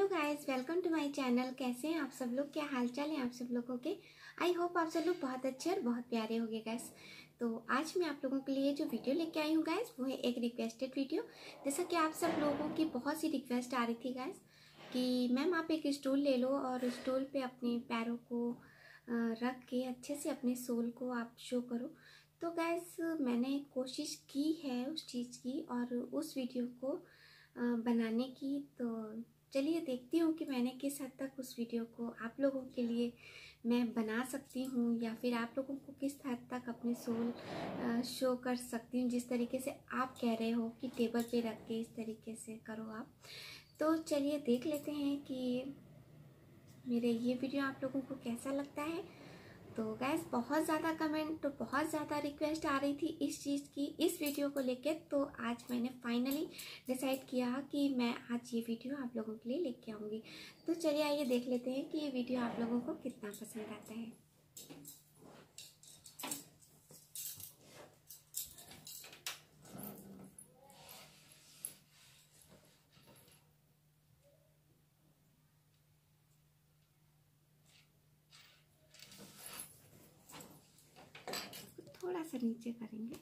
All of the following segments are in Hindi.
Hello guys, welcome to my channel. कैसे हैं आप सब लोग? क्या हालचाल है आप सब लोगों के? आई होप आप सब लोग बहुत अच्छे और बहुत प्यारे होंगे गाइस। तो आज मैं आप लोगों के लिए जो वीडियो लेके आई हूँ गाइस, वो है एक रिक्वेस्टेड वीडियो। जैसा कि आप सब लोगों की बहुत सी रिक्वेस्ट आ रही थी गाइस कि मैम आप एक स्टूल ले लो और स्टूल पे अपने पैरों को रख के अच्छे से अपने सोल को आप शो करो। तो गाइस मैंने कोशिश की है उस चीज़ की और उस वीडियो को बनाने की। तो चलिए देखती हूँ कि मैंने किस हद तक उस वीडियो को आप लोगों के लिए मैं बना सकती हूँ, या फिर आप लोगों को किस हद तक अपने सोल शो कर सकती हूँ। जिस तरीके से आप कह रहे हो कि टेबल पे रख के इस तरीके से करो आप, तो चलिए देख लेते हैं कि मेरे ये वीडियो आप लोगों को कैसा लगता है। तो गैस बहुत ज़्यादा कमेंट, तो बहुत ज़्यादा रिक्वेस्ट आ रही थी इस चीज़ की, इस वीडियो को लेके। तो आज मैंने फाइनली डिसाइड किया कि मैं आज ये वीडियो आप लोगों के लिए लेके आऊँगी। तो चलिए आइए देख लेते हैं कि ये वीडियो आप लोगों को कितना पसंद आता है। थोड़ा सा नीचे करेंगे।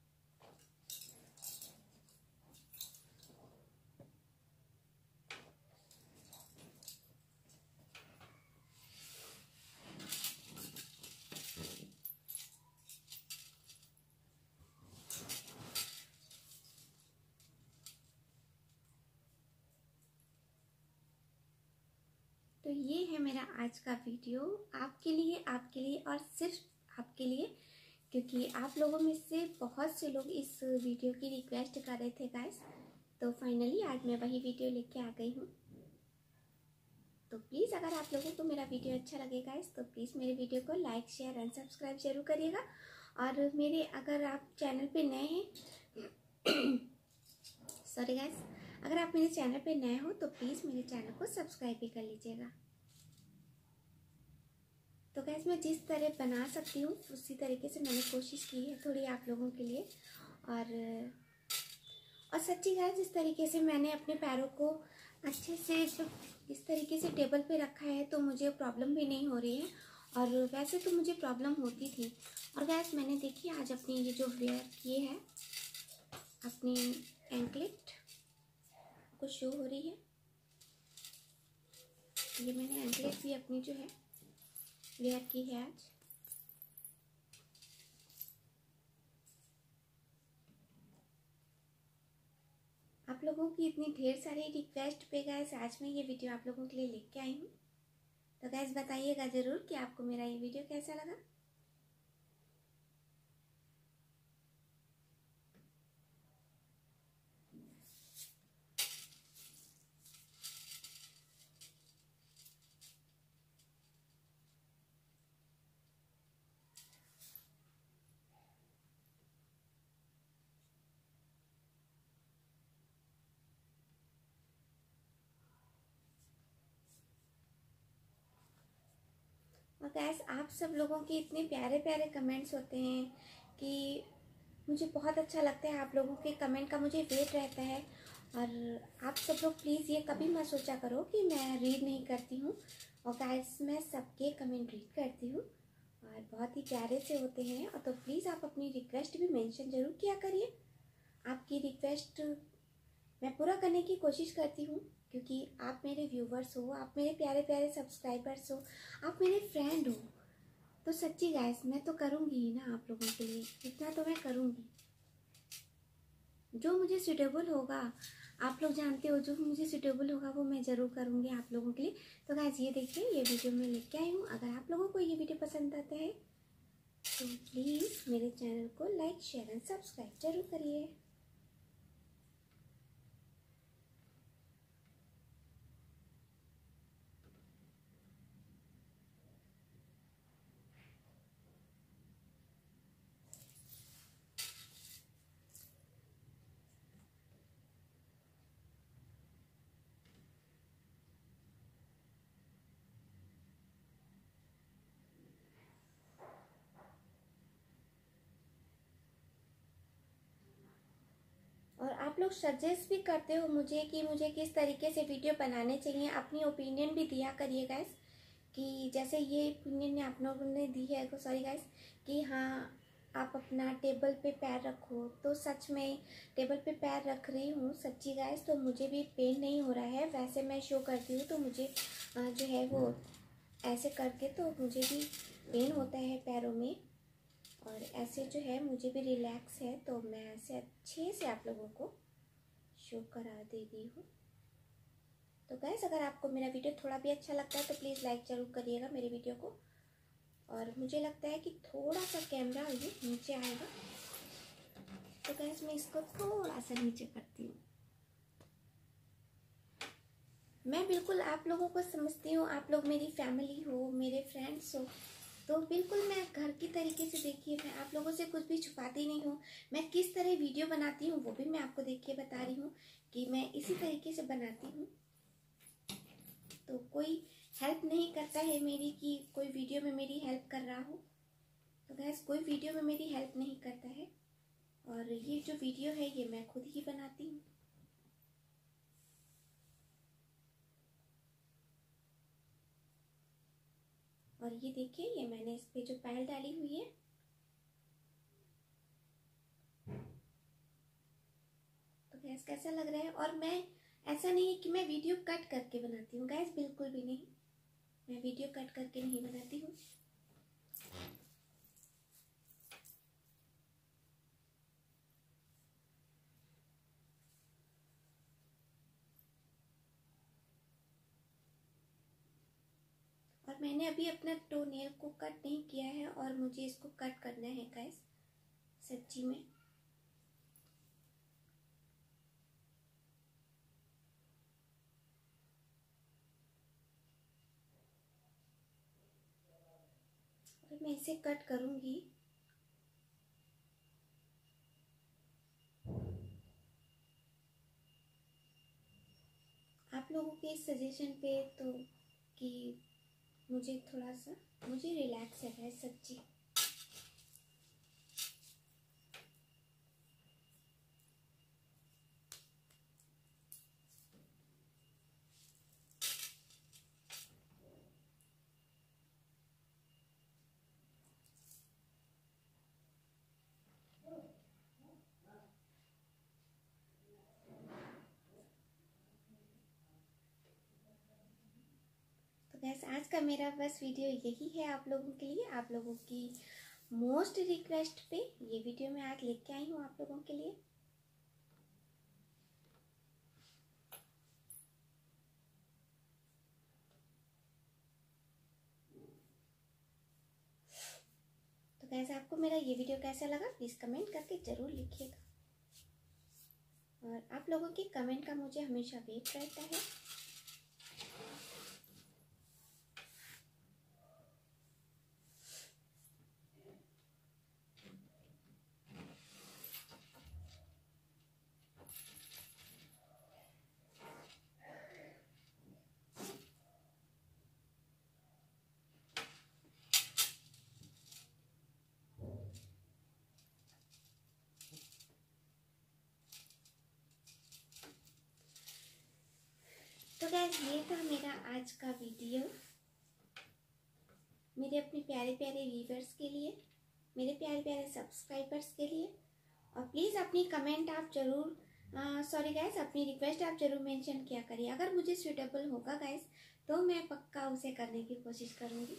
तो ये है मेरा आज का वीडियो आपके लिए और सिर्फ आपके लिए, क्योंकि आप लोगों में से बहुत से लोग इस वीडियो की रिक्वेस्ट कर रहे थे गाइस। तो फाइनली आज मैं वही वीडियो लेके आ गई हूँ। तो प्लीज़ अगर आप लोगों को मेरा वीडियो अच्छा लगे गाइस, तो प्लीज़ मेरे वीडियो को लाइक, शेयर एंड सब्सक्राइब जरूर करिएगा। और मेरे अगर आप चैनल पे नए हैं सॉरी गाइस, अगर आप मेरे चैनल पे नए हो तो प्लीज़ मेरे चैनल को सब्सक्राइब भी कर लीजिएगा। तो गाइस मैं जिस तरह बना सकती हूँ उसी तरीके से मैंने कोशिश की है थोड़ी आप लोगों के लिए। और सच्ची गाइस जिस तरीके से मैंने अपने पैरों को अच्छे से जो इस तरीके से टेबल पे रखा है, तो मुझे प्रॉब्लम भी नहीं हो रही है। और वैसे तो मुझे प्रॉब्लम होती थी। और गाइस मैंने देखी आज अपनी ये जो वेयर किए है, अपनी एंकलेट को शो हो रही है। ये मैंने एंकलेट भी अपनी जो है वेयर की है आज। आप लोगों की इतनी ढेर सारी रिक्वेस्ट पे गाइस आज मैं ये वीडियो आप लोगों के लिए लेके आई हूँ। तो गाइस बताइएगा ज़रूर कि आपको मेरा ये वीडियो कैसा लगा। और गाइस आप सब लोगों के इतने प्यारे प्यारे कमेंट्स होते हैं कि मुझे बहुत अच्छा लगता है। आप लोगों के कमेंट का मुझे वेट रहता है। और आप सब लोग प्लीज़ ये कभी मत सोचा करो कि मैं रीड नहीं करती हूँ। और गाइस मैं सबके कमेंट रीड करती हूँ और बहुत ही प्यारे से होते हैं। और तो प्लीज़ आप अपनी रिक्वेस्ट भी मेंशन ज़रूर किया करिए। आपकी रिक्वेस्ट मैं पूरा करने की कोशिश करती हूँ, क्योंकि आप मेरे व्यूवर्स हो, आप मेरे प्यारे प्यारे सब्सक्राइबर्स हो, आप मेरे फ्रेंड हो। तो सच्ची गाइस मैं तो करूँगी ही ना आप लोगों के लिए, इतना तो मैं करूँगी। जो मुझे सूटेबल होगा, आप लोग जानते हो, जो मुझे सूटेबल होगा वो मैं ज़रूर करूँगी आप लोगों के लिए। तो गाइस ये देखिए ये वीडियो मैं लेके आई हूँ। अगर आप लोगों को ये वीडियो पसंद आता है तो प्लीज़ मेरे चैनल को लाइक, शेयर एंड सब्सक्राइब जरूर करिए। लोग सजेस्ट भी करते हो मुझे कि मुझे किस तरीके से वीडियो बनाने चाहिए, अपनी ओपिनियन भी दिया करिए गाइस। कि जैसे ये ओपिनियन आप लोगों ने दी है, सॉरी गाइस, कि हाँ आप अपना टेबल पे पैर रखो, तो सच में टेबल पे पैर रख रही हूँ सच्ची गाइस। तो मुझे भी पेन नहीं हो रहा है, वैसे मैं शो करती हूँ तो मुझे जो है वो ऐसे करके तो मुझे भी पेन होता है पैरों में, और ऐसे जो है मुझे भी रिलैक्स है, तो मैं ऐसे अच्छे से आप लोगों को शो करा दे रही हूँ। तो गाइस अगर आपको मेरा वीडियो थोड़ा भी अच्छा लगता है तो प्लीज़ लाइक ज़रूर करिएगा मेरे वीडियो को। और मुझे लगता है कि थोड़ा सा कैमरा ये नीचे आएगा, तो गाइस मैं इसको थोड़ा सा नीचे करती हूँ। मैं बिल्कुल आप लोगों को समझती हूँ, आप लोग मेरी फैमिली हो, मेरे फ्रेंड्स हो, तो बिल्कुल मैं घर की तरीके से, देखिए मैं आप लोगों से कुछ भी छुपाती नहीं हूँ। मैं किस तरह वीडियो बनाती हूँ वो भी मैं आपको देखिए बता रही हूँ कि मैं इसी तरीके से बनाती हूँ। तो कोई हेल्प नहीं करता है मेरी कि कोई वीडियो में मेरी हेल्प कर रहा हो, तो गैस कोई वीडियो में मेरी हेल्प नहीं करता है। और ये जो वीडियो है ये मैं खुद ही बनाती हूँ। और ये देखिए, ये मैंने इस पे जो पायल डाली हुई है, तो गैस कैसा लग रहा है। और मैं ऐसा नहीं है कि मैं वीडियो कट करके बनाती हूँ गैस, बिल्कुल भी नहीं, मैं वीडियो कट करके नहीं बनाती हूँ। और मैंने अभी अपना टो नेल को कट नहीं किया है, और मुझे इसको कट करना है गाइस सच्ची में। और मैं इसे कट करूंगी। आप लोगों के सजेशन पे, तो कि मुझे थोड़ा सा मुझे रिलैक्स है सच्ची। तो गैस आज का मेरा बस वीडियो यही है आप लोगों के लिए, आप लोगों की मोस्ट रिक्वेस्ट पे ये वीडियो मैं आज लेके आई हूँ आप लोगों के लिए। तो गैस आपको मेरा ये वीडियो कैसा लगा प्लीज़ कमेंट करके ज़रूर लिखिएगा, और आप लोगों की कमेंट का मुझे हमेशा वेट रहता है। तो गाइस ये था मेरा आज का वीडियो, मेरे अपने प्यारे प्यारे व्यूअर्स के लिए, मेरे प्यारे प्यारे सब्सक्राइबर्स के लिए। और प्लीज़ अपनी कमेंट आप ज़रूर, सॉरी गाइस, अपनी रिक्वेस्ट आप ज़रूर मेंशन किया करिए। अगर मुझे सूटेबल होगा गाइस तो मैं पक्का उसे करने की कोशिश करूँगी।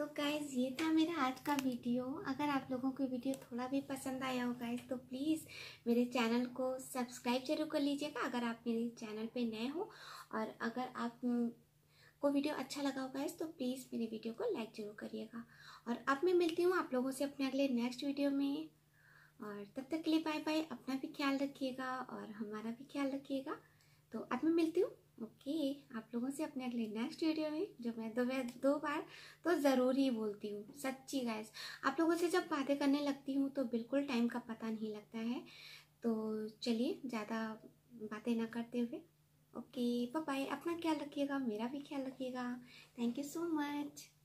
गाइज़ ये था मेरा आज का वीडियो। अगर आप लोगों को वीडियो थोड़ा भी पसंद आया हो गाइज़ तो प्लीज़ मेरे चैनल को सब्सक्राइब जरूर कर लीजिएगा अगर आप मेरे चैनल पे नए हो। और अगर आप को वीडियो अच्छा लगा हो गाइज़ तो प्लीज़ मेरे वीडियो को लाइक ज़रूर करिएगा। और अब मैं मिलती हूँ आप लोगों से अपने अगले नेक्स्ट वीडियो में। और तब तक के लिए बाय बाय। अपना भी ख्याल रखिएगा और हमारा भी ख्याल रखिएगा। तो अब मैं मिलती हूँ ओके आप लोगों से अपने अगले नेक्स्ट वीडियो में, जो मैं दो बार तो ज़रूर ही बोलती हूँ सच्ची गाइस। आप लोगों से जब बातें करने लगती हूँ तो बिल्कुल टाइम का पता नहीं लगता है। तो चलिए ज़्यादा बातें ना करते हुए ओके बाय बाय। अपना ख्याल रखिएगा, मेरा भी ख्याल रखिएगा। Thank you so much.